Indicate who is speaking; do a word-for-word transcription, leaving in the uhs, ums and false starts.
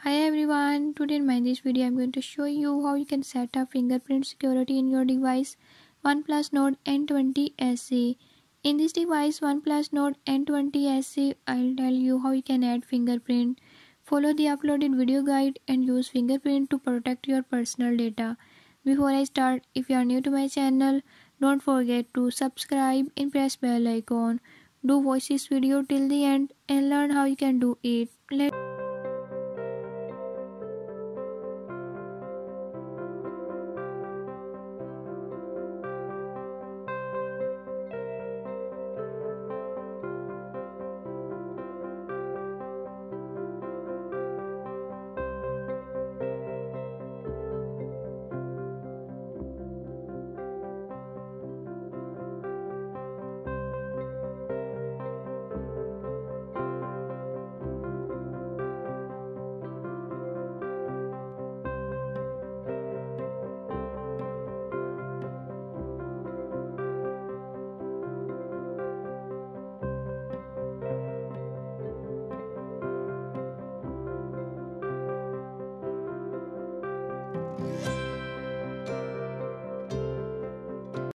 Speaker 1: Hi everyone, today in my this video I'm going to show you how you can set up fingerprint security in your device Oneplus Nord N twenty S E. In this device Oneplus Nord N twenty S E, I'll tell you how you can add fingerprint. Follow the uploaded video guide and use fingerprint to protect your personal data. Before I start, if you are new to my channel, don't forget to subscribe and press bell icon. Do watch this video till the end and learn how you can do it. Let's